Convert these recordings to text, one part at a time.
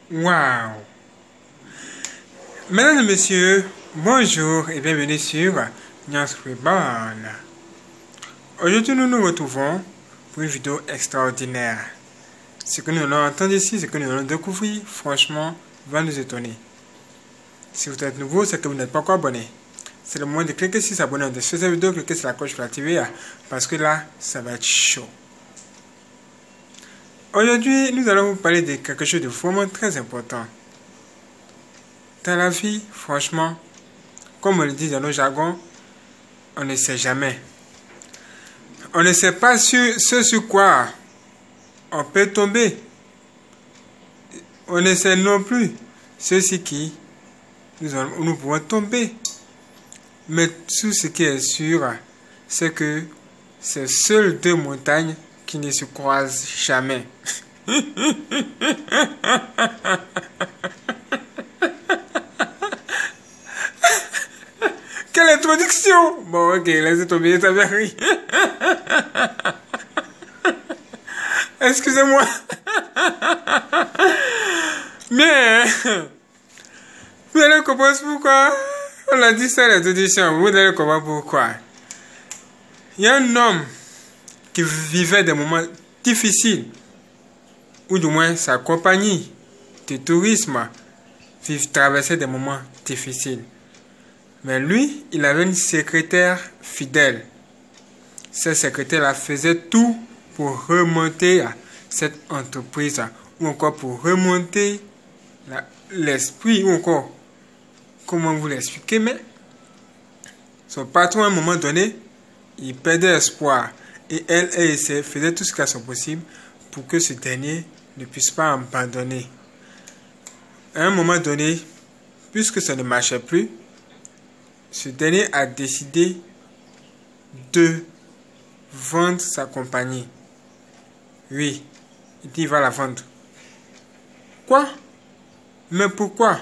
Waouh! Mesdames et messieurs, bonjour et bienvenue sur News Reborn. Aujourd'hui, nous nous retrouvons pour une vidéo extraordinaire. Ce que nous allons entendre ici, ce que nous allons découvrir, franchement, va nous étonner. Si vous êtes nouveau, c'est que vous n'êtes pas encore abonné. C'est le moment de cliquer sur s'abonner de cette vidéo, cliquez sur la cloche pour l'activer parce que là, ça va être chaud. Aujourd'hui, nous allons vous parler de quelque chose de vraiment très important. Dans la vie, franchement, comme on le dit dans nos jargons, on ne sait jamais. On ne sait pas ce sur quoi on peut tomber. On ne sait non plus ce sur qui nous pouvons tomber. Mais tout ce qui est sûr, c'est que c'est seules deux montagnes qui ne se croisent jamais. Quelle introduction! Bon, ok, laissez tomber, ça va rire. Excusez-moi. Mais, vous allez comprendre pourquoi. On a dit ça à l'introduction, vous allez comprendre pourquoi. Il y a un homme qui vivait des moments difficiles, ou du moins sa compagnie de tourisme traversait des moments difficiles. Mais lui, il avait une secrétaire fidèle. Cette secrétaire-là faisait tout pour remonter cette entreprise, ou encore pour remonter l'esprit, ou encore, comment vous l'expliquer, mais son patron, à un moment donné, il perdait espoir. Et elle faisait tout ce qu'elle soit possible pour que ce dernier ne puisse pas abandonner. À un moment donné, puisque ça ne marchait plus, ce dernier a décidé de vendre sa compagnie. Oui, il dit il va la vendre. Quoi? Mais pourquoi?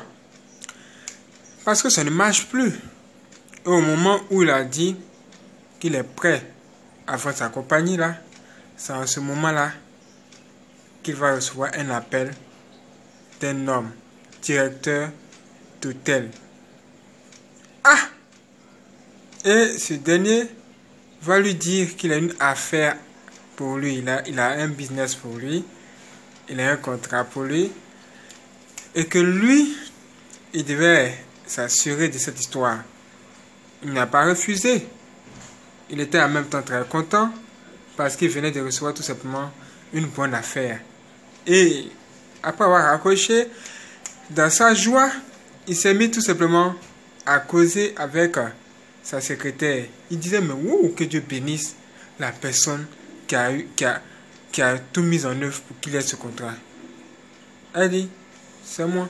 Parce que ça ne marche plus. Et au moment où il a dit qu'il est prêt à vendre sa compagnie là, c'est en ce moment-là qu'il va recevoir un appel d'un homme, directeur d'hôtel. Ah! Et ce dernier va lui dire qu'il a une affaire pour lui. Il a un business pour lui. Il a un contrat pour lui. Et que lui, il devait s'assurer de cette histoire. Il n'a pas refusé. Il était en même temps très content parce qu'il venait de recevoir tout simplement une bonne affaire. Et après avoir raccroché, dans sa joie, il s'est mis tout simplement à causer avec sa secrétaire. Il disait, mais wow, que Dieu bénisse la personne qui a tout mis en œuvre pour qu'il ait ce contrat. Elle dit, c'est moi.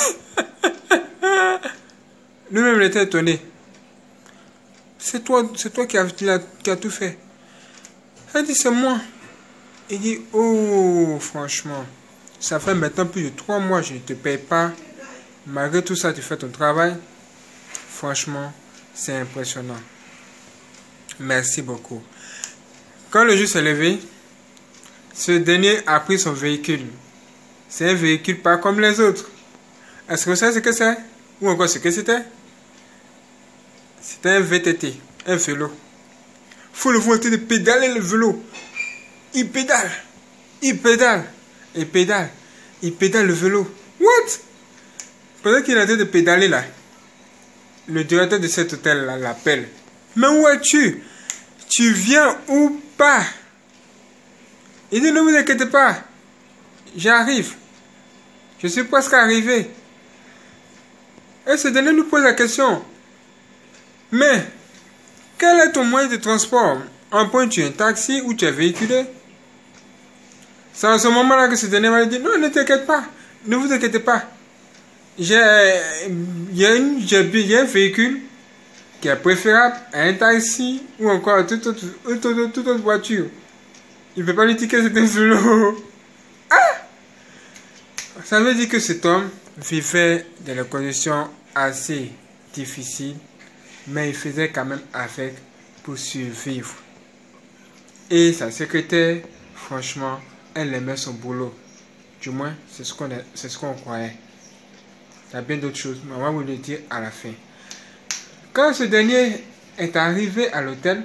Lui-même, il était étonné. C'est toi qui as tout fait. Elle dit, c'est moi. Il dit, oh, franchement, ça fait maintenant plus de 3 mois, je ne te paye pas. Malgré tout ça, tu fais ton travail. Franchement, c'est impressionnant. Merci beaucoup. Quand le jour s'est levé, ce dernier a pris son véhicule. C'est un véhicule pas comme les autres. Est-ce que vous savez ce que c'est? Ou encore ce que c'était? C'était un VTT, un vélo. Faut le voir en train de pédaler le vélo. Il pédale, il pédale, il pédale, il pédale le vélo. What? Pendant qu'il est en train de pédaler là, le directeur de cet hôtel là l'appelle. Mais où es-tu? Tu viens ou pas? Il dit, ne vous inquiétez pas, j'arrive. Je suis presque arrivé. Et ce dernier nous pose la question. Mais, quel est ton moyen de transport? En point, tu es un taxi ou tu es véhiculé? C'est à ce moment-là que ce dernier m'a dit, non, ne t'inquiète pas, ne vous inquiétez pas. Il y a un véhicule qui est préférable à un taxi ou encore à toute autre voiture. Il ne peut pas lui dire que c'est un vélo. Ah! Ça veut dire que cet homme vivait dans des conditions assez difficiles, mais il faisait quand même avec pour survivre. Et sa secrétaire, franchement, elle aimait son boulot. Du moins, c'est ce qu'on croyait. Il y a bien d'autres choses, mais on va vous le dire à la fin. Quand ce dernier est arrivé à l'hôtel,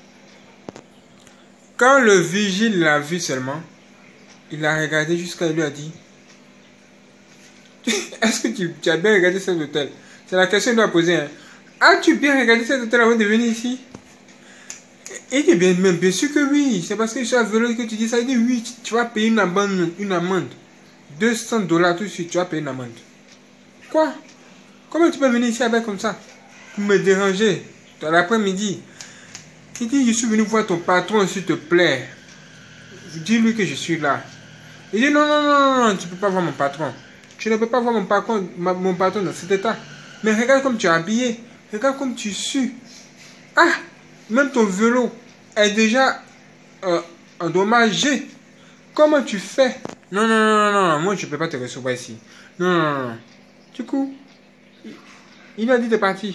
quand le vigile l'a vu seulement, il a regardé jusqu'à lui a dit est-ce que tu as bien regardé cet hôtel? C'est la question qu'il doit poser. Hein. As-tu bien regardé cet hôtel avant de venir ici? Il dit bien sûr que oui. C'est parce que je suis à vélo que tu dis ça. Il dit oui, tu vas payer une amende. $200 tout de suite, tu vas payer une amende. Quoi? Comment tu peux venir ici avec comme ça? Pour me déranger dans l'après-midi. Il dit je suis venu voir ton patron s'il te plaît. Dis-lui que je suis là. Il dit non, tu ne peux pas voir mon patron. Tu ne peux pas voir mon patron dans cet état. Mais regarde comme tu es habillé. Regarde comme tu sues. Ah, même ton vélo est déjà endommagé. Comment tu fais? Non, moi je ne peux pas te recevoir ici. Non. Du coup, il a dit de partir.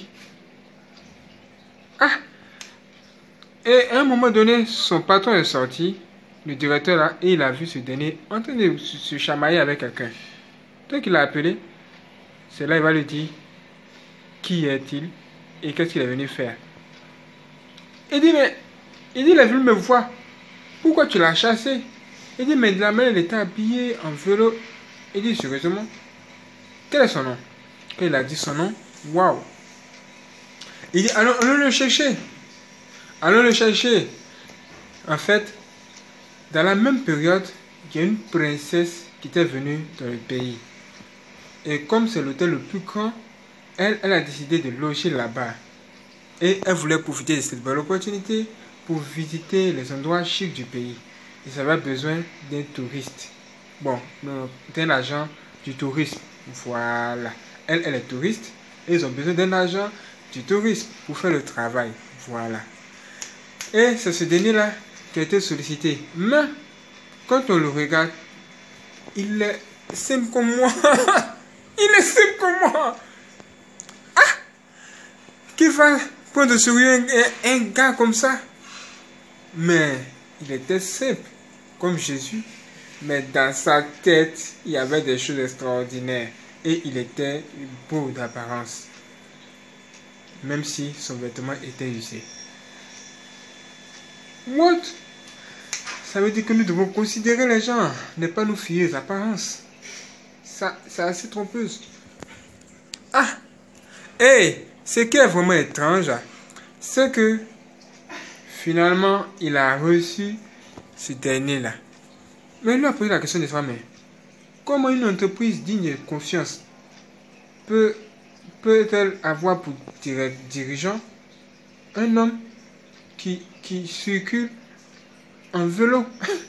Ah. Et à un moment donné, son patron est sorti, le directeur là, et il a vu ce dernier en train de se chamailler avec quelqu'un. Donc il l'a appelé. C'est là il va lui dire qui est-il et qu'est-ce qu'il est venu faire. Il dit il est venu me voir. Pourquoi tu l'as chassé? Il dit mais la mère elle était habillée en vélo. Il dit sérieusement, quel est son nom? Quand il a dit son nom, waouh. Il dit allons le chercher. Allons le chercher. En fait, dans la même période, il y a une princesse qui était venue dans le pays. Et comme c'est l'hôtel le plus grand, elle a décidé de loger là-bas. Et elle voulait profiter de cette belle opportunité pour visiter les endroits chics du pays. Ils avaient besoin d'un touriste. Bon, d'un agent du tourisme. Voilà. Elle est touriste et ils ont besoin d'un agent du tourisme pour faire le travail. Voilà. Et c'est ce dernier-là qui a été sollicité. Mais, quand on le regarde, il est simple comme moi. Il est simple comme moi. Ah! Qui va prendre sur un gars comme ça? Mais, il était simple, comme Jésus. Mais dans sa tête, il y avait des choses extraordinaires. Et il était beau d'apparence. Même si son vêtement était usé. What? Ça veut dire que nous devons considérer les gens, ne pas nous fier aux apparences. Ça, c'est assez trompeuse. Ah! Et ce qui est vraiment étrange, c'est que finalement, il a reçu ce dernier-là. Mais il lui a posé la question de savoir, mais comment une entreprise digne de confiance peut-elle avoir pour dirigeant un homme qui circule en vélo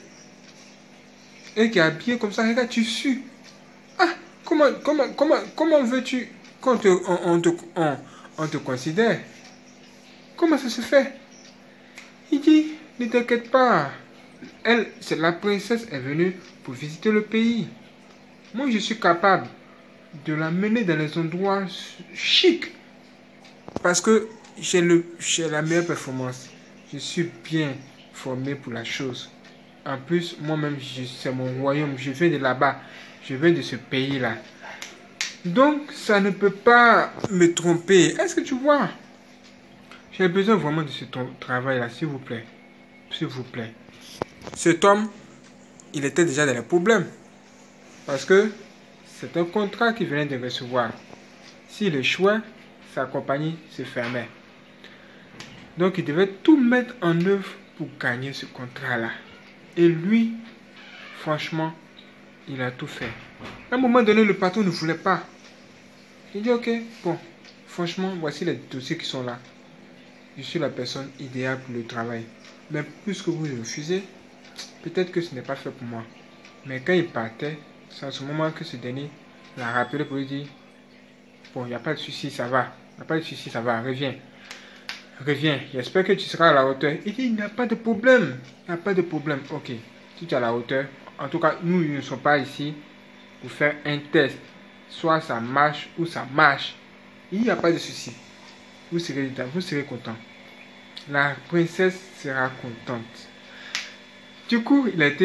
et qui est habillé comme ça? Regarde, tu sues. Ah, comment veux-tu qu'on te considère? Comment ça se fait? Il dit, ne t'inquiète pas. La princesse est venue pour visiter le pays. Moi, je suis capable de la mener dans les endroits chics. Parce que j'ai la meilleure performance. Je suis bien formé pour la chose. En plus, moi-même, c'est mon royaume. Je viens de là-bas. Je viens de ce pays-là. Donc, ça ne peut pas me tromper. Est-ce que tu vois? J'ai besoin vraiment de ce travail-là, s'il vous plaît. S'il vous plaît. Cet homme, il était déjà dans les problèmes. Parce que c'est un contrat qu'il venait de recevoir. S'il échouait, sa compagnie se fermait. Donc, il devait tout mettre en œuvre pour gagner ce contrat-là. Et lui, franchement, il a tout fait. À un moment donné, le patron ne voulait pas. Il dit, ok, bon, franchement, voici les dossiers qui sont là. Je suis la personne idéale pour le travail. Mais puisque vous refusez, peut-être que ce n'est pas fait pour moi. Mais quand il partait, c'est à ce moment que ce dernier l'a rappelé pour lui dire, bon, il n'y a pas de souci, ça va. Il n'y a pas de souci, ça va, reviens. Reviens, j'espère que tu seras à la hauteur. Il dit, il n'y a pas de problème. Il n'y a pas de problème. Ok, si tu es à la hauteur, en tout cas, nous ne sommes pas ici pour faire un test. Soit ça marche ou ça marche. Il n'y a pas de souci. Vous serez content. La princesse sera contente. Du coup, il a été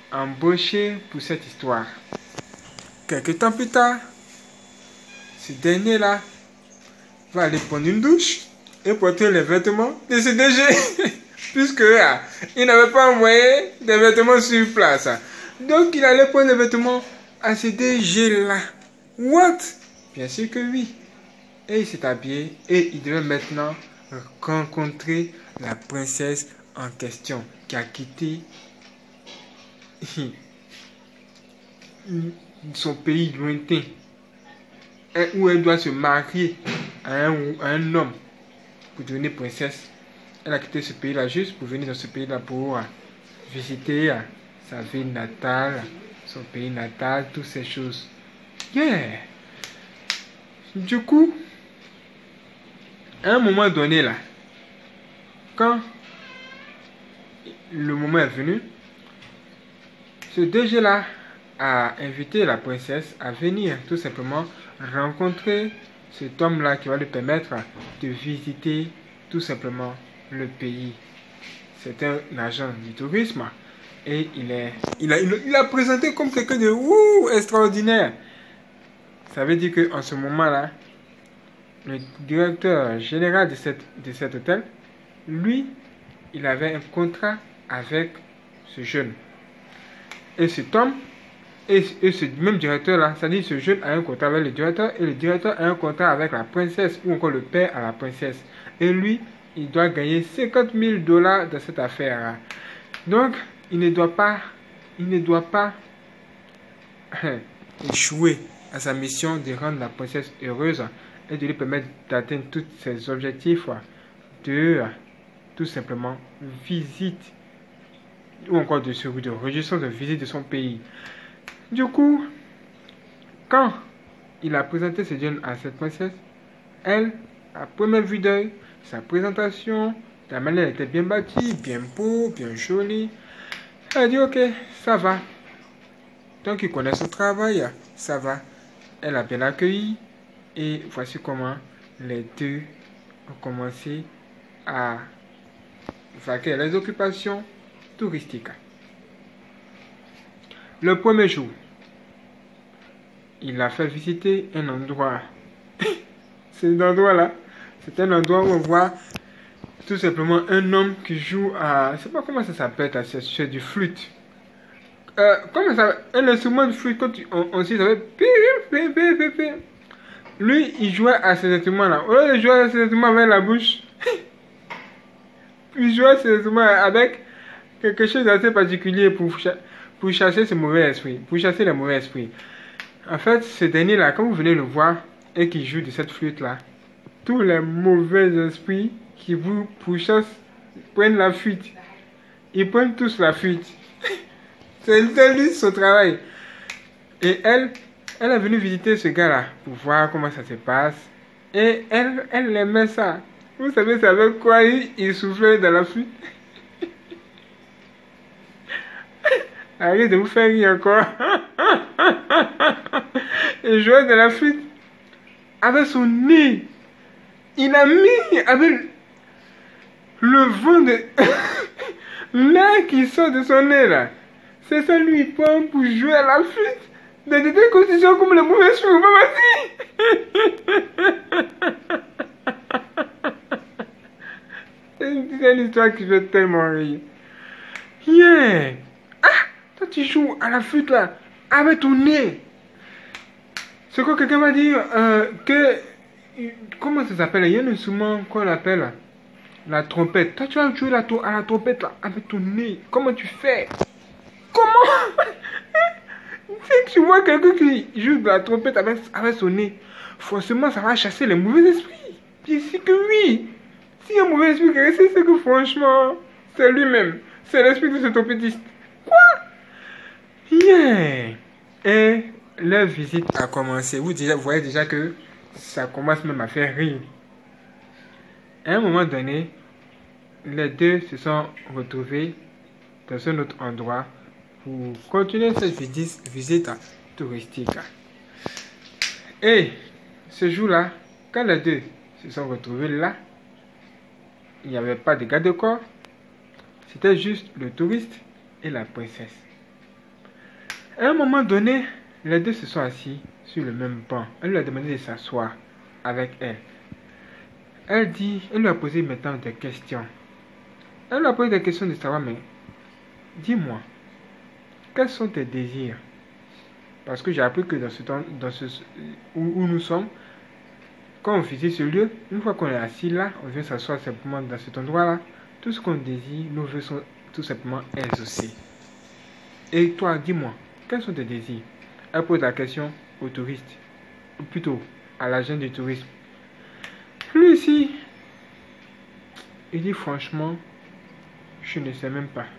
embauché pour cette histoire. Quelque temps plus tard, ce dernier-là va aller prendre une douche et porter les vêtements de ce DG. Puisque il n'avait pas envoyé des vêtements sur place. Donc il allait prendre les vêtements à ce DG-là. What? Bien sûr que oui. Et il s'est habillé et il devait maintenant rencontrer la princesse en question qui a quitté son pays lointain où elle doit se marier à un homme pour devenir princesse. Elle a quitté ce pays-là juste pour venir dans ce pays-là pour visiter sa ville natale, son pays natal, toutes ces choses. Yeah! Du coup, à un moment donné là, quand le moment est venu, ce DG-là a invité la princesse à venir tout simplement rencontrer cet homme-là qui va lui permettre de visiter tout simplement le pays. C'est un agent du tourisme et il a présenté comme quelqu'un de extraordinaire. Ça veut dire qu'en ce moment-là, le directeur général de cet hôtel, lui, il avait un contrat avec ce jeune. Et cet homme, et ce même directeur-là, c'est-à-dire ce jeune a un contrat avec le directeur, et le directeur a un contrat avec la princesse, ou encore le père à la princesse. Et lui, il doit gagner 50 000 $ dans cette affaire. Donc, il ne doit pas échouer à sa mission de rendre la princesse heureuse et de lui permettre d'atteindre tous ses objectifs de tout simplement visite ou encore de registre de visite de son pays. Du coup, quand il a présenté ce jeune à cette princesse, elle, à première vue d'œil, sa présentation, la manière était bien bâtie, bien beau, bien jolie. Elle a dit ok, ça va. Donc il connaît son travail, ça va. Elle a bien accueilli et voici comment les deux ont commencé à vaquer les occupations touristiques. Le premier jour, il a fait visiter un endroit. Cet endroit-là, c'est un endroit où on voit tout simplement un homme qui joue à... Je ne sais pas comment ça s'appelle, c'est du flûte. Comment ça... Un instrument de flûte, quand on sait, ça fait... Lui, il jouait à cet instrument-là. Au lieu de jouer à cet instrument avec la bouche, il jouait à cet instrument avec quelque chose d'assez particulier pour chasser ce mauvais esprit, pour chasser les mauvais esprits. En fait, ce dernier-là, quand vous venez le voir et qu'il joue de cette flûte-là, tous les mauvais esprits qui vous pourchassent prennent la fuite. Ils prennent tous la fuite. C'est lui son travail. Et elle est venue visiter ce gars-là pour voir comment ça se passe. Et elle aimait ça. Vous savez, c'est avec quoi il soufflait dans la fuite? Arrêtez de vous faire rire encore. Il jouait de la flûte avec son nez. Il a mis avec le vent de l'air qui sort de son nez là. C'est ça lui il prend pour jouer à la flûte. Dans des conditions comme les mauvais cheveux, c'est une histoire qui fait tellement rire. Yeah. Toi tu joues à la flûte là, avec ton nez. C'est quoi quelqu'un va dire que... Comment ça s'appelle? Il y a un instrument qu'on appelle la trompette. Toi tu vas jouer à la trompette là, avec ton nez. Comment tu fais? Comment? Si tu vois quelqu'un qui joue de la trompette avec son nez, forcément ça va chasser les mauvais esprits. Bien sûr que oui. Si un mauvais esprit qui reste, c'est que franchement, c'est lui-même. C'est l'esprit de ce trompettiste. Quoi? Yeah. Et leur visite a commencé. Vous voyez déjà que ça commence même à faire rire. À un moment donné, les deux se sont retrouvés dans un autre endroit pour continuer cette visite touristique. Et ce jour-là, quand les deux se sont retrouvés là, il n'y avait pas de garde-corps, c'était juste le touriste et la princesse. À un moment donné, les deux se sont assis sur le même banc. Elle lui a demandé de s'asseoir avec elle. Elle lui a posé maintenant des questions. Elle lui a posé des questions de savoir, mais dis-moi, quels sont tes désirs? Parce que j'ai appris que où nous sommes, quand on visite ce lieu, une fois qu'on est assis là, on vient s'asseoir simplement dans cet endroit-là. Tout ce qu'on désire, nos voeux sont tout simplement exaucés. Et toi, dis-moi, quels sont tes désirs? Elle pose la question aux touristes, ou plutôt à l'agent du tourisme. Lui ici, il dit franchement, je ne sais même pas.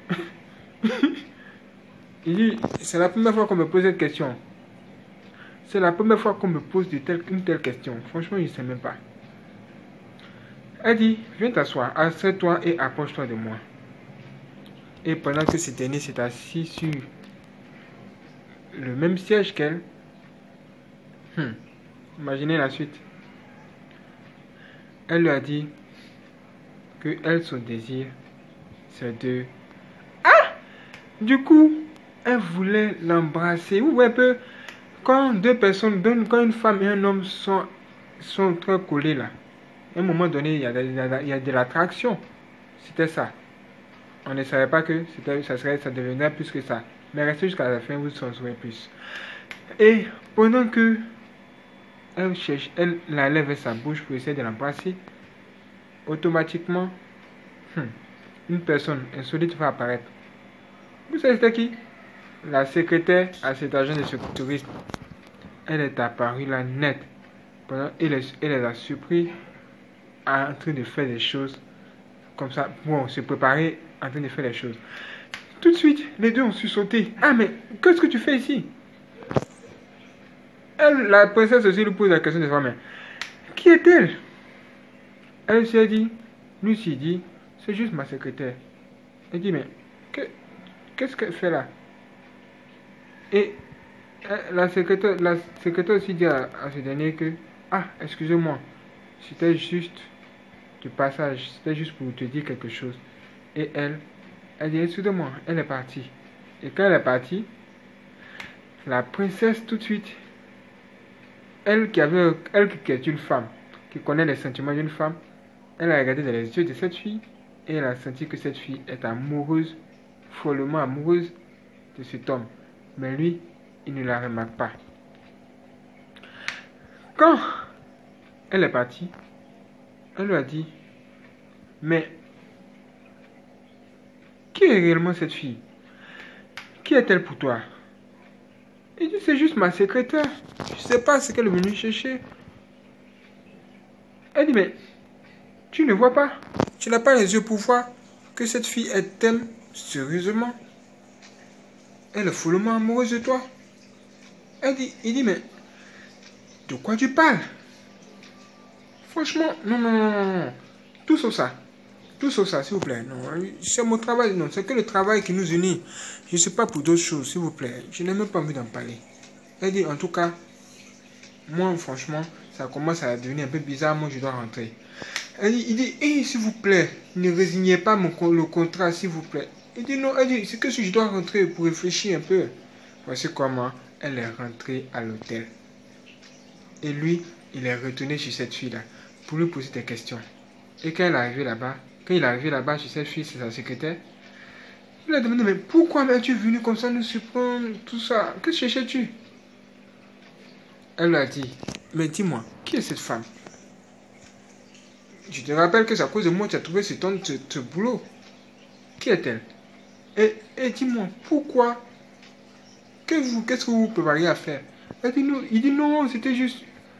Il dit, c'est la première fois qu'on me pose cette question. C'est la première fois qu'on me pose une telle question. Franchement, je ne sais même pas. Elle dit, viens t'asseoir, assieds-toi et approche-toi de moi. Et pendant que ce dernier s'est assis sur le même siège qu'elle, imaginez la suite. Elle lui a dit que elle, son désir, c'est de... Ah! Du coup, elle voulait l'embrasser. Vous voyez un peu, quand deux personnes, quand une femme et un homme sont très collés là, à un moment donné, il y a de l'attraction. C'était ça. On ne savait pas que ça devenait plus que ça. Mais restez jusqu'à la fin, vous en saurez plus. Et pendant que elle la lève sa bouche pour essayer de l'embrasser, automatiquement, une personne insolite va apparaître. Vous savez c'était qui? La secrétaire à cet agent de secourisme. Elle est apparue là net. Elle les a surpris en train de faire des choses comme ça. Bon, se préparer en train de faire des choses. Tout de suite, les deux ont sursauté. Ah, mais qu'est-ce que tu fais ici? La princesse aussi lui pose la question de savoir, mais qui est-elle? Elle s'est dit, Lucie dit, c'est juste ma secrétaire. Elle dit, mais qu'est-ce qu'elle fait là? Et la secrétaire aussi dit à ce dernier que, ah, excusez-moi, c'était juste du passage, c'était juste pour te dire quelque chose. Et elle dit, excusez-moi, elle est partie. Et quand elle est partie, la princesse tout de suite, elle qui est une femme, qui connaît les sentiments d'une femme, elle a regardé dans les yeux de cette fille et elle a senti que cette fille est amoureuse, follement amoureuse de cet homme. Mais lui, il ne la remarque pas. Quand elle est partie, elle lui a dit, mais qui est réellement cette fille? Qui est-elle pour toi? Il dit, c'est juste ma secrétaire. Je ne sais pas ce qu'elle est venue chercher. Elle dit, mais tu ne vois pas? Tu n'as pas les yeux pour voir que cette fille, elle t'aime sérieusement. Elle est follement amoureuse de toi. Il dit, mais de quoi tu parles? Franchement, non. Tout sauf ça. Tout sauf ça, s'il vous plaît. Non, c'est mon travail. Non, c'est que le travail qui nous unit. Je ne sais pas pour d'autres choses, s'il vous plaît. Je n'ai même pas envie d'en parler. Elle dit, en tout cas, moi, franchement, ça commence à devenir un peu bizarre. Moi, je dois rentrer. Il dit, hey, s'il vous plaît, ne résignez pas le contrat, s'il vous plaît. Il dit, non, elle dit, c'est que si je dois rentrer pour réfléchir un peu. Voici comment elle est rentrée à l'hôtel. Et lui, il est retourné chez cette fille-là pour lui poser des questions. Et quand il est arrivé là-bas, chez cette fille, c'est sa secrétaire, il lui a demandé, mais pourquoi es-tu venu comme ça nous surprendre, tout ça? Que cherchais-tu? Elle lui a dit, mais dis-moi, qui est cette femme? Je te rappelle que c'est à cause de moi que tu as trouvé ce boulot. Qui est-elle? Et dis-moi, pourquoi? Qu'est-ce que vous prépariez à faire? Il dit non, c'était juste...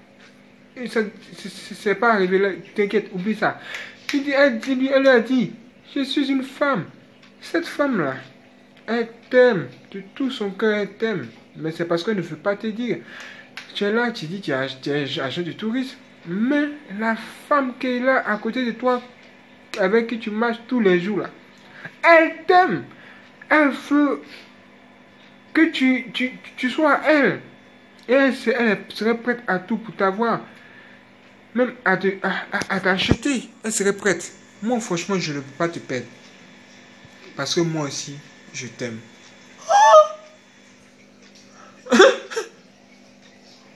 C'est pas arrivé là, t'inquiète, oublie ça. Elle lui a dit, je suis une femme. Cette femme-là, elle t'aime, de tout son cœur, elle t'aime. Mais c'est parce qu'elle ne veut pas te dire. Tu es là, tu dis que tu es agent de tourisme. Mais la femme qui est là à côté de toi, avec qui tu marches tous les jours là, elle t'aime. Elle veut que tu sois elle. Et elle serait prête à tout pour t'avoir. Même à t'acheter. Elle serait prête. Moi, franchement, je ne peux pas te perdre. Parce que moi aussi, je t'aime.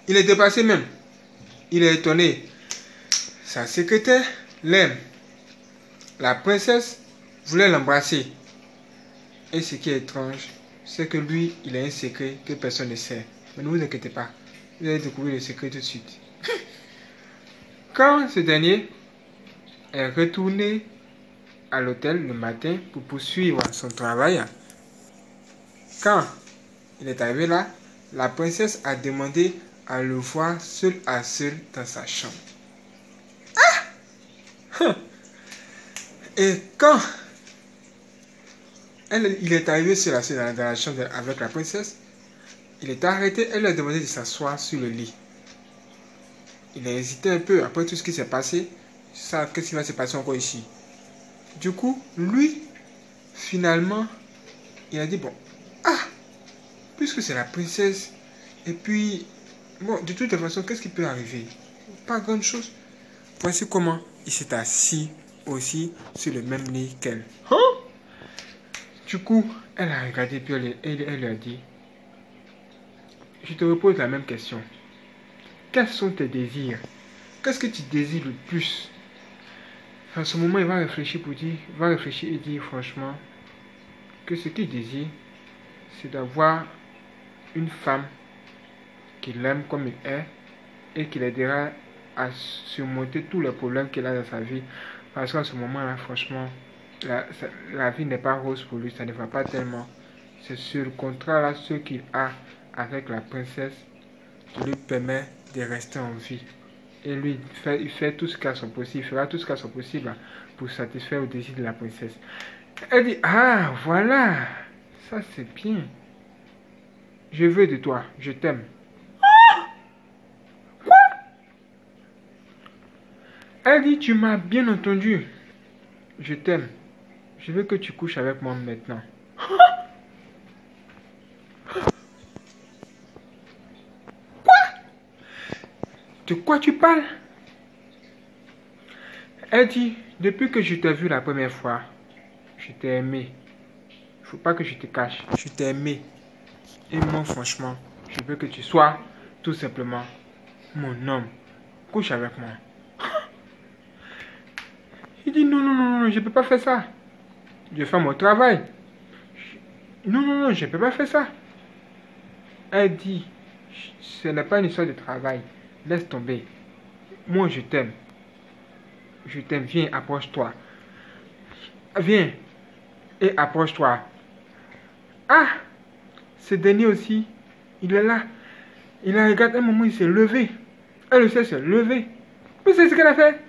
Il est dépassé même. Il est étonné. Sa secrétaire l'aime. La princesse voulait l'embrasser. Et ce qui est étrange, c'est que lui, il a un secret que personne ne sait. Mais ne vous inquiétez pas. Vous allez découvrir le secret tout de suite. Quand ce dernier est retourné à l'hôtel le matin pour poursuivre son travail, quand il est arrivé là, la princesse a demandé à le voir seul à seul dans sa chambre. Ah! Et quand il est arrivé seul à seul dans la chambre avec la princesse, il est arrêté, elle lui a demandé de s'asseoir sur le lit. Il a hésité un peu après tout ce qui s'est passé. Ça, qu'est-ce qui va se passer encore ici? Du coup, lui, finalement, il a dit, bon, puisque c'est la princesse, et puis, bon, de toute façon, qu'est-ce qui peut arriver? Pas grand chose. Voici comment il s'est assis aussi sur le même lit qu'elle. Hein? Du coup, elle a regardé, puis elle lui a dit, je te repose la même question. Quels sont tes désirs? Qu'est-ce que tu désires le plus? À ce moment, il va réfléchir et dire franchement que ce qu'il désire, c'est d'avoir une femme qui l'aime comme il est et qui l'aidera à surmonter tous les problèmes qu'il a dans sa vie. Parce qu'à ce moment-là, franchement, la vie n'est pas rose pour lui, ça ne va pas tellement. C'est sur le contrat là, ce qu'il a avec la princesse qui lui permet de rester en vie. Et lui, il fait tout ce qu'à son possible, il fera tout ce qu'à son possible pour satisfaire le désir de la princesse. Elle dit, ah, voilà, ça c'est bien. Je veux de toi, je t'aime. Quoi? Elle dit, tu m'as bien entendu. Je t'aime. Je veux que tu couches avec moi maintenant. De quoi tu parles? Elle dit, depuis que je t'ai vu la première fois, je t'ai aimé. Il ne faut pas que je te cache. Je t'ai aimé. Et moi, franchement, je veux que tu sois tout simplement mon homme. Couche avec moi. Il dit, non, non, non, non, je ne peux pas faire ça. Je fais mon travail. Non, non, non, je ne peux pas faire ça. Elle dit, ce n'est pas une histoire de travail. Laisse tomber. Moi, je t'aime. Je t'aime. Viens, approche-toi. Viens et approche-toi. Ah! Ce dernier aussi, il est là. Il a regardé un moment, il s'est levé. Elle aussi s'est levée. Vous savez ce qu'elle a fait?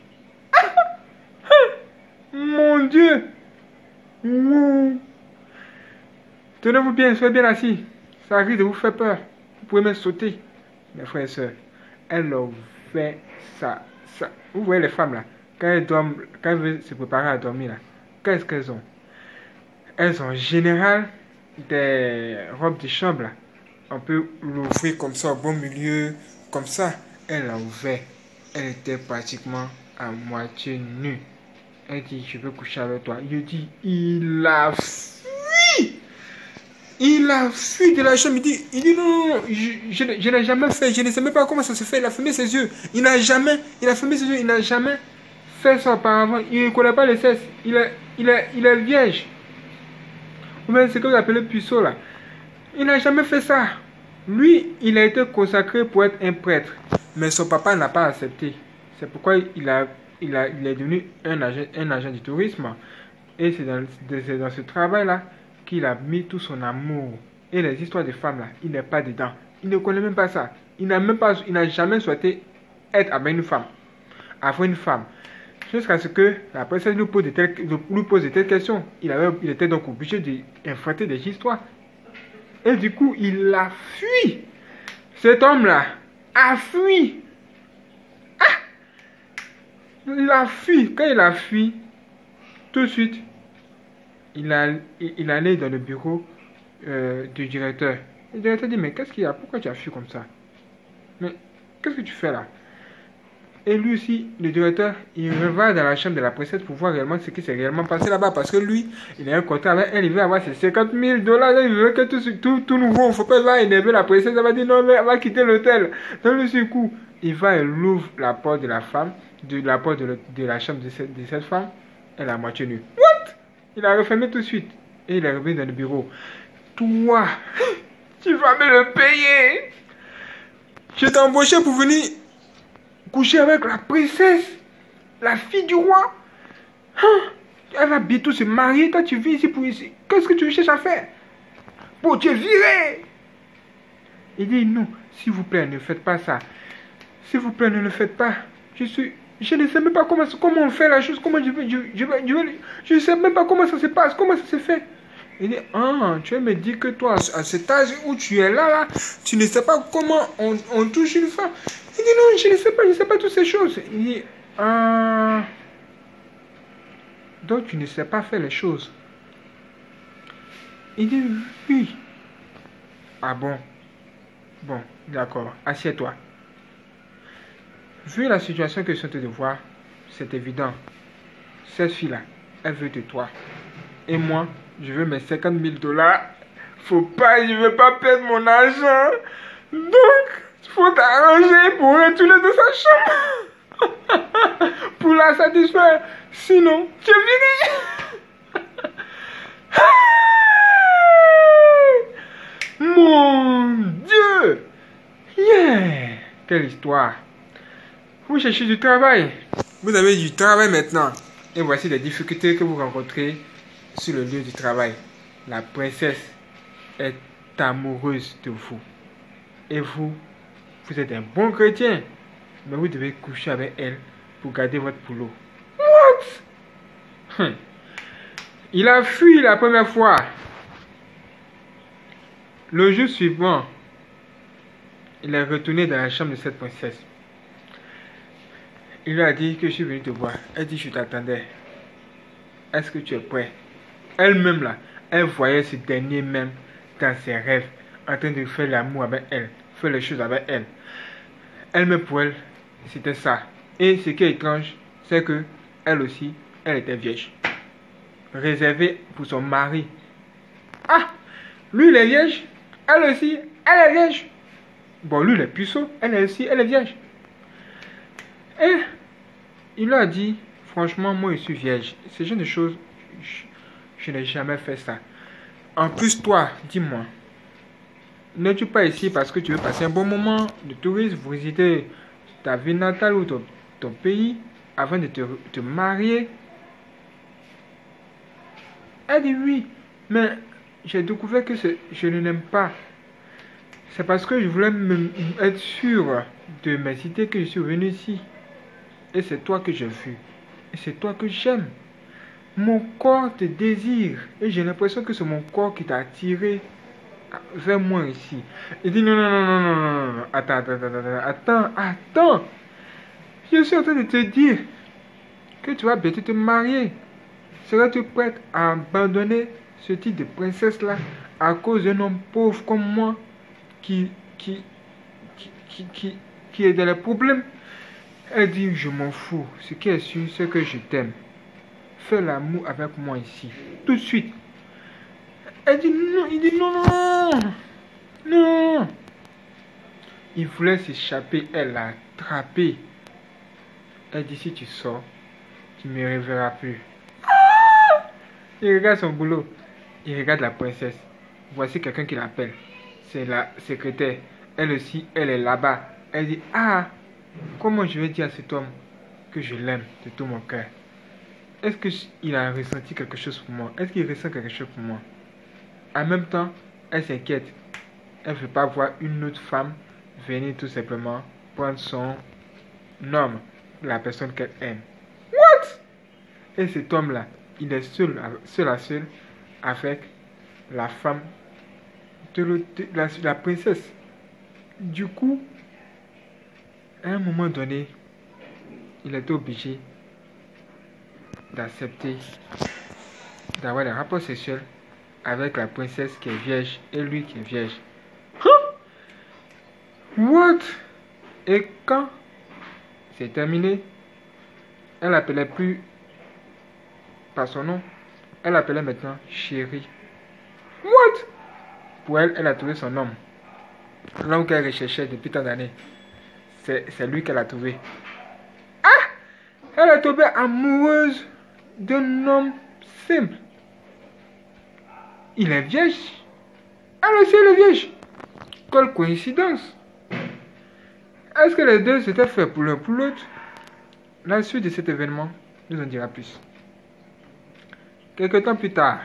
Mon Dieu! Wow. Tenez-vous bien, soyez bien assis. Ça risque de vous faire peur. Vous pouvez même sauter. Mes frères et sœurs, elle a fait ça. Vous voyez les femmes là, quand elles dorment, quand elles veulent se préparer à dormir là, qu'est-ce qu'elles ont? Elles ont en général des robes de chambre là. On peut l'ouvrir comme ça au bon milieu, comme ça. Elle l'a ouvert. Elle était pratiquement à moitié nue. Elle dit, je veux coucher avec toi. Il dit, il a fui. Il a fui de la chambre. Il dit non, non, non, je n'ai jamais fait. Je ne sais même pas comment ça se fait. Il a fermé ses yeux. Il a fermé ses yeux. Il n'a jamais fait ça auparavant. Il ne connaît pas les sexe. Il est vierge. Ou bien ce que vous appelez puceau là. Il n'a jamais fait ça. Lui, il a été consacré pour être un prêtre. Mais son papa n'a pas accepté. C'est pourquoi il est devenu un agent du tourisme. Et c'est dans ce travail-là qu'il a mis tout son amour. Et les histoires de femmes là, il n'est pas dedans. Il ne connaît même pas ça. Il n'a jamais souhaité être avec une femme. Avoir une femme. Jusqu'à ce que la princesse lui pose de telles questions. Il était donc obligé d'inventer des histoires. Et du coup, il a fui. Cet homme-là a fui. Il a fui. Quand il a fui, tout de suite, il allait dans le bureau du directeur. Le directeur dit, mais qu'est-ce qu'il y a? Pourquoi tu as fui comme ça? Mais qu'est-ce que tu fais là? Et lui aussi, le directeur, il va dans la chambre de la princesse pour voir réellement ce qui s'est réellement passé là-bas. Parce que lui, il a un contrat avec elle, il veut avoir ses $50,000. Il veut que tout nouveau, il ne faut pas va énerver la princesse. Elle va dire non, mais elle va quitter l'hôtel. Dans le seul coup, il va et l'ouvre la porte de la femme, de la porte de la chambre de cette femme. Elle est à moitié nue. What? Il a refermé tout de suite. Et il est revenu dans le bureau. Toi, tu vas me le payer. Je t'ai embauché pour venir coucher avec la princesse, la fille du roi. Elle va bientôt se marier. Toi, tu vis ici pour ici. Qu'est-ce que tu cherches à faire? Bon, tu es viré. Il dit non, s'il vous plaît, ne faites pas ça. S'il vous plaît, ne le faites pas. Je ne sais même pas comment on fait la chose. Je ne sais même pas comment ça se passe, comment ça se fait. Il dit, tu veux me dire que toi, à cet âge où tu es là, tu ne sais pas comment on touche une femme. Il dit, non, je ne sais pas toutes ces choses. Il dit, donc tu ne sais pas faire les choses. Il dit, oui. Ah bon? Bon, d'accord, assieds-toi. Vu la situation que je suis en train de voir, c'est évident. Cette fille-là, elle veut de toi. Et moi, je veux mes $50,000. Faut pas, je veux pas perdre mon argent. Donc, il faut t'arranger pour retourner dans sa chambre. Pour la satisfaire. Sinon, tu es viré. Mon Dieu. Yeah. Quelle histoire. Vous cherchez du travail. Vous avez du travail maintenant. Et voici les difficultés que vous rencontrez sur le lieu du travail. La princesse est amoureuse de vous. Et vous êtes un bon chrétien. Mais vous devez coucher avec elle pour garder votre boulot. What? Il a fui la première fois. Le jour suivant, il est retourné dans la chambre de cette princesse. Il lui a dit que je suis venu te voir. Elle dit, je t'attendais. Est-ce que tu es prêt? Elle-même là, elle voyait ce dernier même dans ses rêves, en train de faire l'amour avec elle, faire les choses avec elle. Elle-même pour elle, c'était ça. Et ce qui est étrange, c'est que elle aussi, elle était vierge. Réservée pour son mari. Ah! Lui, il est vierge. Elle aussi, elle est vierge. Bon, lui, il est puceau. Elle aussi, elle est vierge. Et il lui a dit, franchement, moi, je suis vierge. Ce genre de choses, je n'ai jamais fait ça. En plus, toi, dis-moi, n'es-tu pas ici parce que tu veux passer un bon moment de tourisme, vous visiter ta ville natale ou ton pays avant de te marier? Elle dit oui, mais j'ai découvert que je ne l'aime pas. C'est parce que je voulais être sûr de mes idées que je suis venu ici. Et c'est toi que j'ai vu. Et c'est toi que j'aime. Mon corps te désire. Et j'ai l'impression que c'est mon corps qui t'a attiré vers moi ici. Il dit non. Attends. Je suis en train de te dire que tu vas bientôt te marier. Serais-tu prête à abandonner ce type de princesse-là à cause d'un homme pauvre comme moi qui est dans les problèmes? Elle dit, je m'en fous. Ce qui est sûr, c'est que je t'aime. Fais l'amour avec moi ici. Tout de suite. Elle dit non. Il dit non. Il voulait s'échapper. Elle l'a attrapé. Elle dit, si tu sors, tu ne me reverras plus. Il regarde son boulot. Il regarde la princesse. Voici quelqu'un qui l'appelle. C'est la secrétaire. Elle aussi, elle est là-bas. Elle dit, comment je vais dire à cet homme que je l'aime de tout mon cœur? Est-ce qu'il a ressenti quelque chose pour moi? Est-ce qu'il ressent quelque chose pour moi? En même temps, elle s'inquiète. Elle ne veut pas voir une autre femme venir tout simplement prendre son homme, la personne qu'elle aime. What? Et cet homme-là, il est seul avec la femme de la princesse. Du coup, à un moment donné, il était obligé d'accepter d'avoir des rapports sexuels avec la princesse qui est vierge et lui qui est vierge. What? Et quand C'est terminé. Elle l'appelait plus par son nom. Elle l'appelait maintenant chérie. What? Pour elle, elle a trouvé son homme. L'homme qu'elle recherchait depuis tant d'années. C'est lui qu'elle a trouvé. Ah! Elle est tombée amoureuse d'un homme simple. Il est vierge. Elle aussi, elle est vierge. Quelle coïncidence. Est-ce que les deux s'étaient faits pour l'un pour l'autre? La suite de cet événement nous en dira plus. Quelque temps plus tard,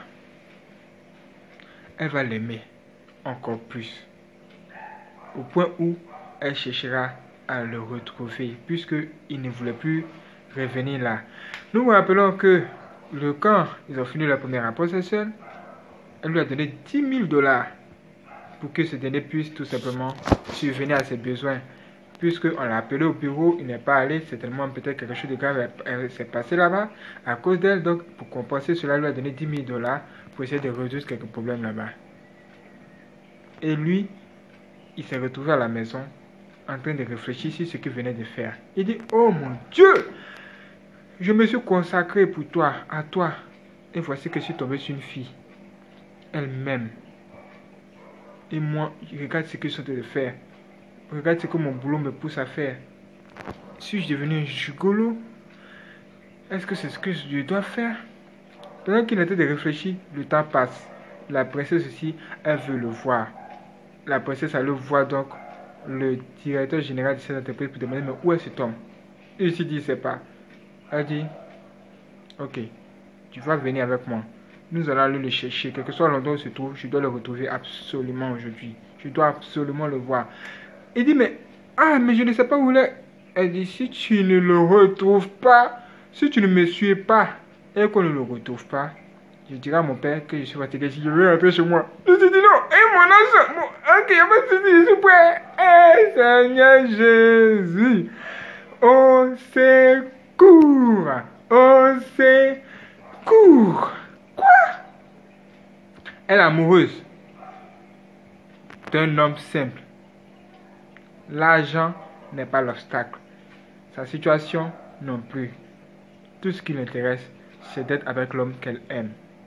elle va l'aimer encore plus. Au point où elle cherchera à le retrouver, puisqu'il ne voulait plus revenir là. Nous vous rappelons que quand ils ont fini leur première rapport sexuel, elle lui a donné 10 000 $ pour que ce dernier puisse tout simplement subvenir à ses besoins. Puisqu'on l'a appelé au bureau, il n'est pas allé, certainement peut-être quelque chose de grave s'est passé là-bas à cause d'elle. Donc pour compenser cela, elle lui a donné 10 000 $ pour essayer de résoudre quelques problèmes là-bas. Et lui, il s'est retrouvé à la maison en train de réfléchir sur ce qu'il venait de faire. Il dit, oh mon Dieu, je me suis consacré pour toi, à toi. Et voici que je suis tombé sur une fille. Elle m'aime. Et moi, regarde ce que je suis en train de faire. Regarde ce que mon boulot me pousse à faire. Suis-je devenu un gigolo? Est-ce que c'est ce que je dois faire? Pendant qu'il était de réfléchir, le temps passe. La princesse aussi, elle veut le voir. La princesse, elle le voit donc le directeur général de cette entreprise pour demander mais où est cet homme? Il se dit, il ne sait pas. Elle dit, ok, tu vas venir avec moi. Nous allons aller le chercher. Quel que soit l'endroit où il se trouve, je dois le retrouver absolument aujourd'hui. Je dois absolument le voir. Il dit, mais je ne sais pas où il est. Elle dit, si tu ne le retrouves pas, si tu ne me suis pas, et qu'on ne le retrouve pas, je dirai à mon père que je suis fatigué, si je veux rentrer chez moi. Je lui dis non, et mon âge, ok, il n'y a pas de souci, je suis prêt. Eh, Seigneur Jésus, au secours, au secours. Quoi? Elle est amoureuse d'un homme simple. L'argent n'est pas l'obstacle. Sa situation non plus. Tout ce qui l'intéresse, c'est d'être avec l'homme qu'elle aime.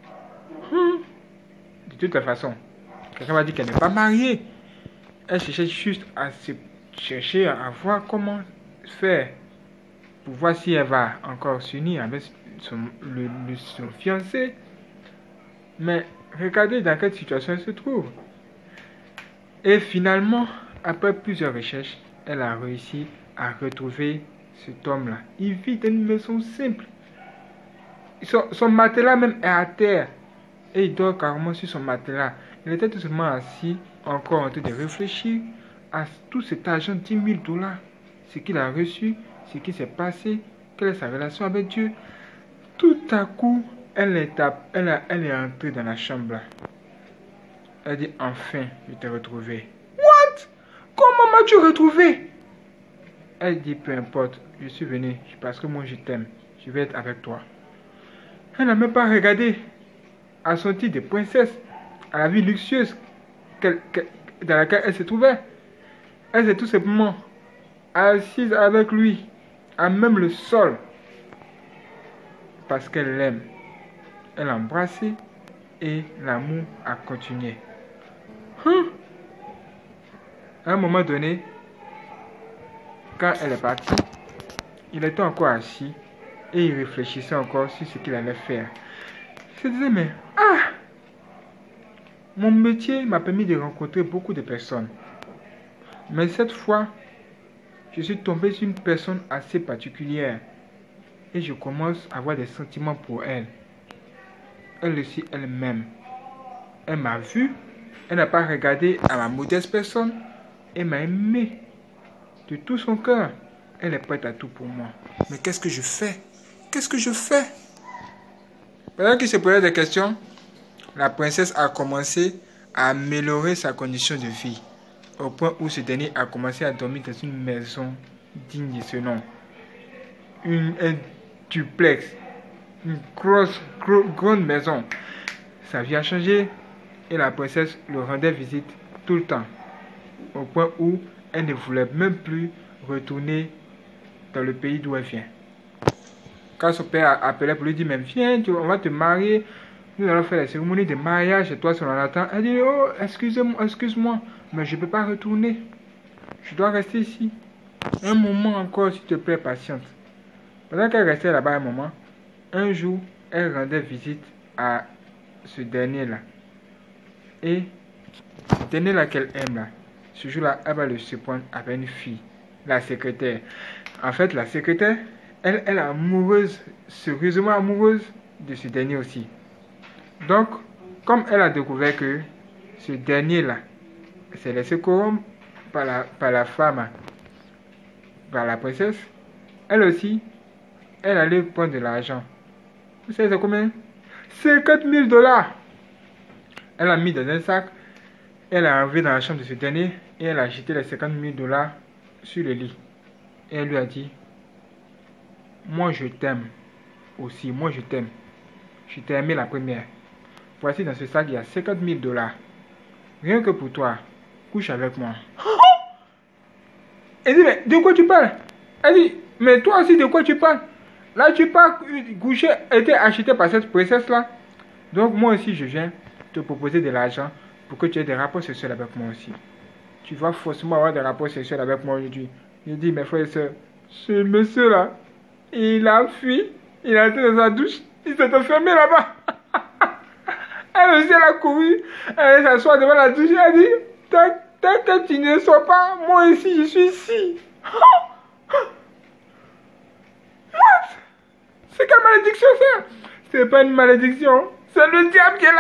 De toute façon, quelqu'un va dire qu'elle n'est pas mariée. Elle cherchait juste à chercher à voir comment faire pour voir si elle va encore s'unir avec son fiancé. Mais regardez dans quelle situation elle se trouve. Et finalement, après plusieurs recherches, elle a réussi à retrouver cet homme-là. Il vit dans une maison simple. Son matelas même est à terre. Et il dort carrément sur son matelas. Il était tout simplement assis, encore en train de réfléchir à tout cet argent, 10 000 $. Ce qu'il a reçu, ce qui s'est passé, quelle est sa relation avec Dieu. Tout à coup, elle est entrée dans la chambre. Elle dit, enfin, je t'ai retrouvé. What? Comment m'as-tu retrouvé? Elle dit, peu importe, je suis venu parce que moi je t'aime. Je vais être avec toi. Elle n'a même pas regardé à son titre de princesse, à la vie luxueuse dans laquelle elle se trouvait. Elle s'est tout simplement assise avec lui, à même le sol, parce qu'elle l'aime. Elle l'a embrassé et l'amour a continué. À un moment donné, quand elle est partie, il était encore assis et il réfléchissait encore sur ce qu'il allait faire. Il se disait, mais mon métier m'a permis de rencontrer beaucoup de personnes. Mais cette fois, je suis tombé sur une personne assez particulière et je commence à avoir des sentiments pour elle. Elle aussi, elle m'aime. Elle m'a vu, elle n'a pas regardé à ma modeste personne, elle m'a aimé de tout son cœur. Elle est prête à tout pour moi. Mais qu'est-ce que je fais? Qu'est-ce que je fais? Pendant qu'il se posait des questions, la princesse a commencé à améliorer sa condition de vie, au point où ce dernier a commencé à dormir dans une maison digne de ce nom. Un duplex, une grande maison. Sa vie a changé et la princesse le rendait visite tout le temps, au point où elle ne voulait même plus retourner dans le pays d'où elle vient. Quand son père appelait pour lui dire, mais viens, on va te marier, nous allons faire la cérémonie de mariage, et toi, sur l'attend. Elle dit, oh, excuse-moi, mais je ne peux pas retourner. Je dois rester ici. Un moment encore, s'il te plaît, patiente. Pendant qu'elle restait là-bas un moment, un jour, elle rendait visite à ce dernier-là. Et ce dernier-là qu'elle aime, là, ce jour-là, elle va le surprendre avec une fille, la secrétaire. En fait, la secrétaire, elle est amoureuse, sérieusement amoureuse de ce dernier aussi. Donc, comme elle a découvert que ce dernier-là s'est laissé corrompre par la femme, par la princesse, elle aussi, elle allait prendre de l'argent. Vous savez c'est combien? 50 000 $. Elle a mis dans un sac, elle a enlevé dans la chambre de ce dernier et elle a jeté les 50 000 $ sur le lit. Et elle lui a dit, moi je t'aime aussi, moi je t'aime. Je t'ai aimé la première. Voici dans ce sac, il y a 50 000 $. Rien que pour toi, couche avec moi. Elle dit, mais de quoi tu parles? Elle dit, mais toi aussi de quoi tu parles? Là tu parles, coucher était acheté par cette princesse-là. Donc moi aussi je viens te proposer de l'argent pour que tu aies des rapports sexuels avec moi aussi. Tu vas forcément avoir des rapports sexuels avec moi aujourd'hui. Je dis, mes frères et sœurs, ce monsieur-là, il a fui, il a été dans sa douche, il s'est enfermé là-bas. Elle aussi, elle a couru, elle s'assoit devant la douche, elle dit, tant que tu ne sors pas, moi ici, je suis ici. What? C'est quelle malédiction ça? C'est pas une malédiction, c'est le diable qui est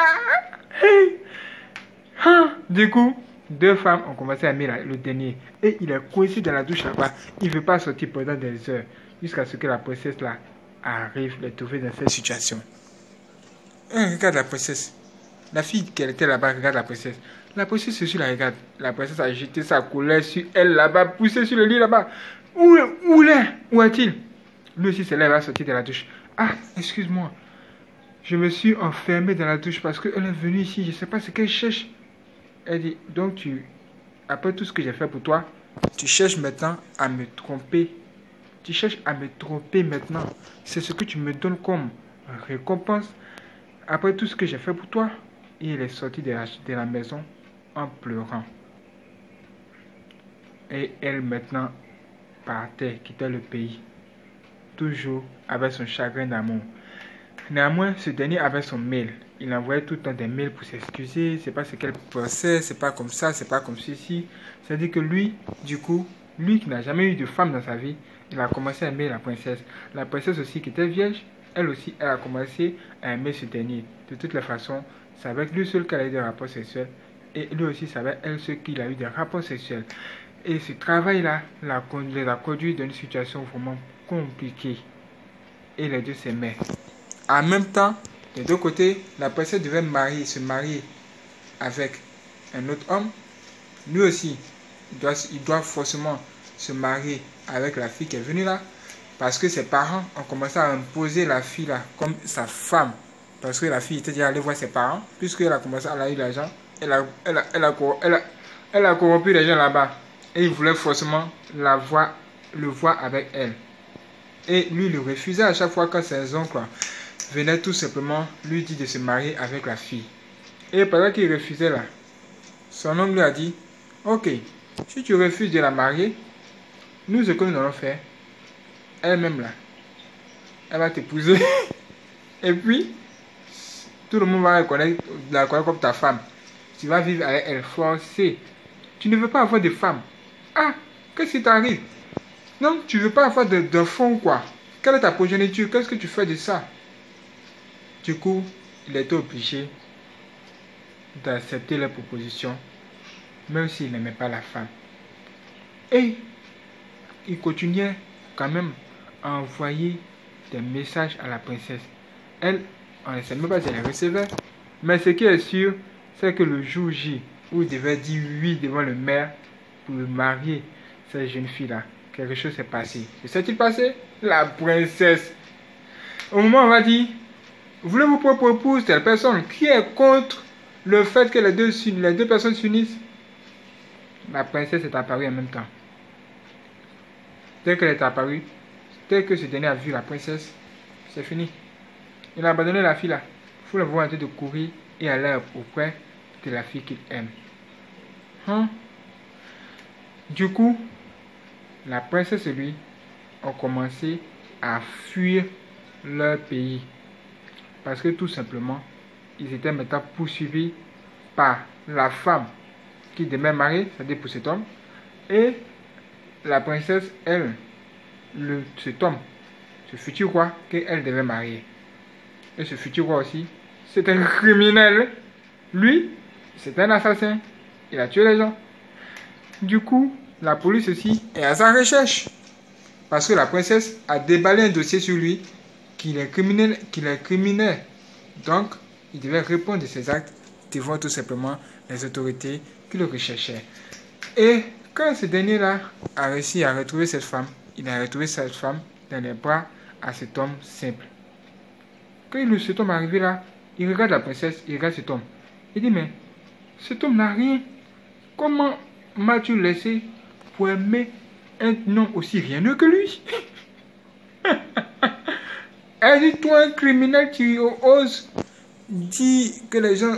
là. Du coup, deux femmes ont commencé à aimer le dernier. Et il est coincé dans la douche là-bas. Il ne veut pas sortir pendant des heures. Jusqu'à ce que la princesse là arrive les trouver dans cette situation. Regarde la princesse. La fille qui était là-bas, regarde la princesse. La princesse aussi la regarde. La princesse a jeté sa colère sur elle là-bas, poussé sur le lit là-bas. Où est-il? Lui aussi se lève à sortir de la douche. Ah, excuse-moi. Je me suis enfermé dans la douche parce qu'elle est venue ici. Je ne sais pas ce qu'elle cherche. Elle dit, donc après tout ce que j'ai fait pour toi, tu cherches maintenant à me tromper. Tu cherches à me tromper maintenant. C'est ce que tu me donnes comme récompense. Après tout ce que j'ai fait pour toi. Et il est sorti de la maison en pleurant. Et elle maintenant partait, quittait le pays. Toujours avec son chagrin d'amour. Néanmoins, ce dernier avait son mail. Il envoyait tout le temps des mails pour s'excuser. C'est pas ce qu'elle pensait, c'est pas comme ça, c'est pas comme ceci. C'est-à-dire que lui, du coup, lui qui n'a jamais eu de femme dans sa vie, il a commencé à aimer la princesse. La princesse aussi qui était vierge, elle aussi, elle a commencé à aimer ce dernier. De toutes les façons, c'est avec lui seul qu'elle a eu des rapports sexuels. Et lui aussi, c'est avec elle seul qu'il a eu des rapports sexuels. Et ce travail-là les a conduit dans une situation vraiment compliquée. Et les deux s'aimaient. En même temps, des deux côtés, la princesse devait se marier avec un autre homme. Lui aussi, il doit forcément se marier avec la fille qui est venue là. Parce que ses parents ont commencé à imposer la fille là comme sa femme. Parce que la fille était déjà allée voir ses parents. Puisqu'elle a commencé à eu l'argent, elle a corrompu les gens là-bas. Et il voulait forcément le voir avec elle. Et lui, il le refusait à chaque fois quand ses oncles venaient tout simplement lui dire de se marier avec la fille. Et pendant qu'il refusait là, son oncle lui a dit, ok, si tu refuses de la marier, nous ce que nous allons faire, elle-même là, elle va t'épouser. Et puis, tout le monde va la reconnaître comme ta femme. Tu vas vivre avec elle forcée. Tu ne veux pas avoir de femme. Ah, qu'est-ce qui t'arrive? Non, tu ne veux pas avoir d'enfant ou quoi? Quelle est ta progéniture? Qu'est-ce que tu fais de ça? Du coup, il était obligé d'accepter la proposition, même s'il n'aimait pas la femme. Et il continuait quand même à envoyer des messages à la princesse. Elle, on ne sait même pas si elle les recevait, mais ce qui est sûr, c'est que le jour J, où il devait dire oui devant le maire pour marier cette jeune fille-là, quelque chose s'est passé. Et s'est-il passé? La princesse, au moment où on va dire, voulez-vous propre épouse telle personne qui est contre le fait que les deux personnes s'unissent? La princesse est apparue en même temps. Dès qu'elle est apparue, tel que ce dernier a vu la princesse, c'est fini. Il a abandonné la fille là. Il faut le voir en train de courir et aller auprès de la fille qu'il aime. Hein? Du coup, la princesse et lui ont commencé à fuir leur pays. Parce que tout simplement, ils étaient maintenant poursuivis par la femme qui devait marier, c'est-à-dire pour cet homme, et la princesse, elle, cet homme, ce futur roi qu'elle devait marier. Et ce futur roi aussi, c'est un criminel. Lui, c'est un assassin. Il a tué les gens. Du coup, la police aussi est à sa recherche. Parce que la princesse a déballé un dossier sur lui qu'il est criminel. Donc, il devait répondre de ses actes devant tout simplement les autorités qui le recherchaient. Et quand ce dernier-là a réussi à retrouver cette femme, il a retrouvé cette femme dans les bras à cet homme simple. Quand cet homme est arrivé là, il regarde la princesse, il regarde cet homme. Il dit, mais cet homme n'a rien. Comment m'as-tu laissé pour aimer un homme aussi rieneux que lui? Elle dit, toi un criminel, tu oses dire que les gens...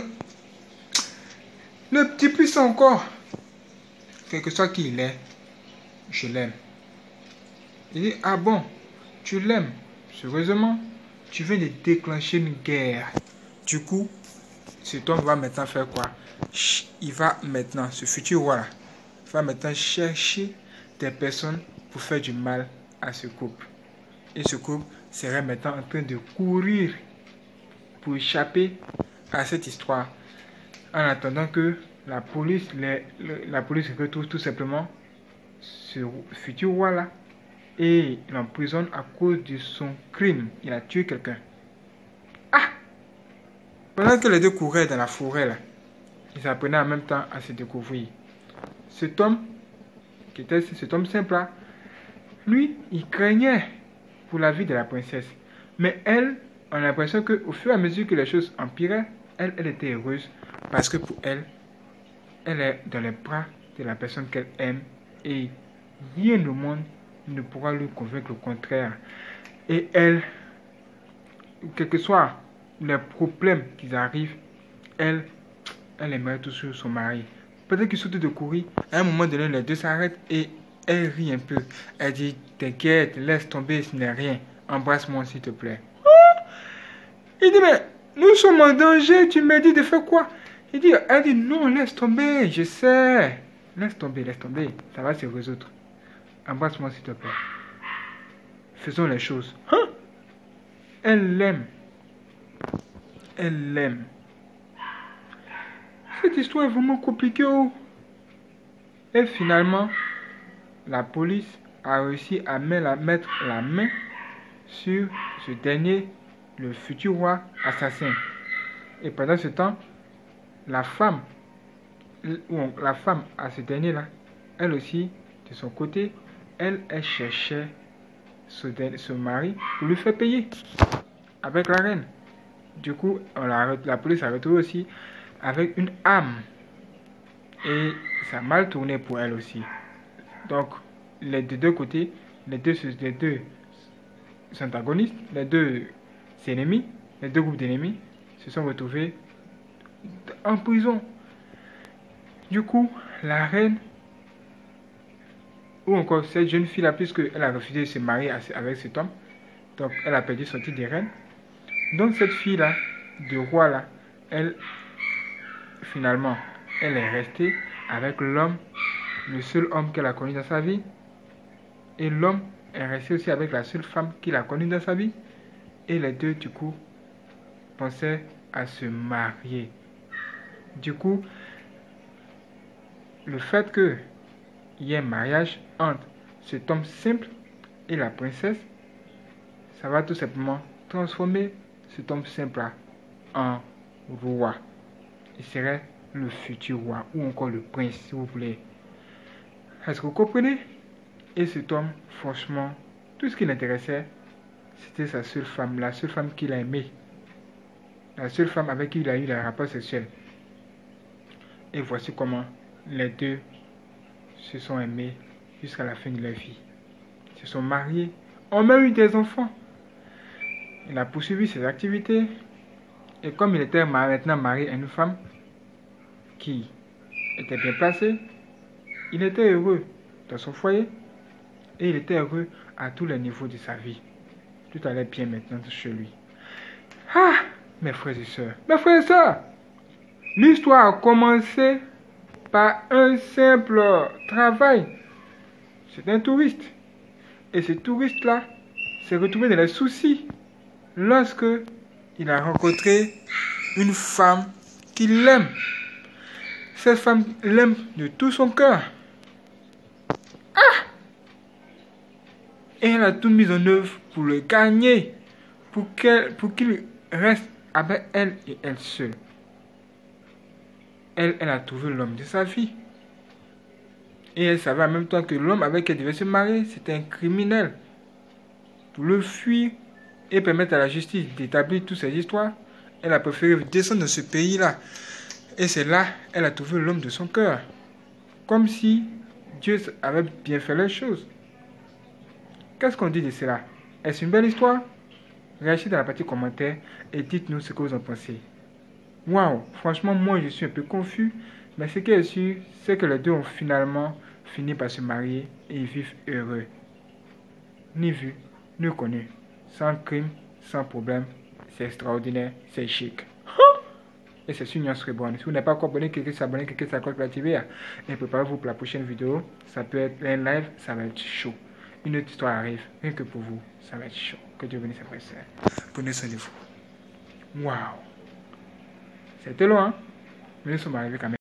Le petit puissant encore. Quel que soit qui il est, je l'aime. Il dit, ah bon, tu l'aimes. Sérieusement, tu viens de déclencher une guerre. Du coup, cet homme va maintenant faire quoi? Il va maintenant, ce futur roi, va maintenant chercher des personnes pour faire du mal à ce couple. Et ce couple serait maintenant en train de courir pour échapper à cette histoire. En attendant que la police retrouve tout simplement ce futur roi-là et l'emprisonne à cause de son crime. Il a tué quelqu'un. Ah! Pendant que les deux couraient dans la forêt, là, ils apprenaient en même temps à se découvrir. Cet homme, qui était cet homme simple là, lui, il craignait pour la vie de la princesse. Mais elle, on a l'impression qu'au fur et à mesure que les choses empiraient, elle était heureuse parce que pour elle, elle est dans les bras de la personne qu'elle aime et rien au monde ne pourra lui convaincre le contraire. Et elle, quel que soit les problèmes qui arrivent, elle aimerait toujours son mari. Peut-être qu'il saute de courir, à un moment donné, les deux s'arrêtent et elle rit un peu. Elle dit, t'inquiète, laisse tomber, ce n'est rien. Embrasse-moi s'il te plaît. Il dit, mais nous sommes en danger, tu me dis de faire quoi? Elle dit, non, laisse tomber, je sais. Laisse tomber, ça va se résoudre. Embrasse-moi s'il te plaît. Faisons les choses. Hein? Elle l'aime. Elle l'aime. Cette histoire est vraiment compliquée. Oh. Et finalement, la police a réussi à mettre la main sur ce dernier, le futur roi assassin. Et pendant ce temps, la femme à ce dernier-là, elle aussi, de son côté, elle cherchait ce mari pour lui faire payer avec la reine. Du coup, la police a retrouvé aussi avec une arme. Et ça a mal tourné pour elle aussi. Donc, les deux côtés, les deux antagonistes, les deux ennemis, les deux groupes d'ennemis se sont retrouvés en prison. Du coup, la reine, ou encore cette jeune fille-là, puisqu'elle a refusé de se marier avec cet homme, donc elle a perdu son titre de reine. Donc cette fille-là, de roi-là, elle, finalement, elle est restée avec l'homme, le seul homme qu'elle a connu dans sa vie. Et l'homme est resté aussi avec la seule femme qu'il a connue dans sa vie. Et les deux, du coup, pensaient à se marier. Du coup, le fait qu'il y ait un mariage entre cet homme simple et la princesse, ça va tout simplement transformer cet homme simple en roi. Il serait le futur roi ou encore le prince, si vous voulez. Est-ce que vous comprenez? Et cet homme, franchement, tout ce qui l'intéressait, c'était sa seule femme, la seule femme qu'il a aimée, la seule femme avec qui il a eu un rapport sexuel. Et voici comment les deux se sont aimés jusqu'à la fin de leur vie. Ils se sont mariés ont même eu des enfants. Il a poursuivi ses activités. Et comme il était maintenant marié à une femme qui était bien placée, il était heureux dans son foyer et il était heureux à tous les niveaux de sa vie. Tout allait bien maintenant chez lui. Ah, mes frères et sœurs, l'histoire a commencé par un simple travail. C'est un touriste. Et ce touriste-là s'est retrouvé dans les soucis lorsque il a rencontré une femme qui l'aime. Cette femme l'aime de tout son cœur. Et elle a tout mis en œuvre pour le gagner, pour qu'il reste avec elle et elle seule. Elle a trouvé l'homme de sa vie. Et elle savait en même temps que l'homme avec qui elle devait se marier, c'était un criminel. Pour le fuir et permettre à la justice d'établir toutes ces histoires, elle a préféré descendre dans ce pays-là. Et c'est là qu'elle a trouvé l'homme de son cœur. Comme si Dieu avait bien fait les choses. Qu'est-ce qu'on dit de cela? Est-ce une belle histoire? Réagissez dans la partie commentaire et dites-nous ce que vous en pensez. Waouh, franchement, moi je suis un peu confus. Mais ce qui est sûr, c'est que les deux ont finalement fini par se marier et ils vivent heureux. Ni vu, ni connu. Sans crime, sans problème. C'est extraordinaire, c'est chic. Et c'est sur Nuance Reborn. Si vous n'êtes pas encore abonné, cliquez sur abonner, cliquez sur la cloche pour l'activer. Et préparez-vous pour la prochaine vidéo. Ça peut être un live, ça va être chaud. Une autre histoire arrive, rien que pour vous, ça va être chaud. Que Dieu bénisse après ça. Prenez soin de vous. Waouh. C'était long, hein? Mais nous sommes arrivés quand même.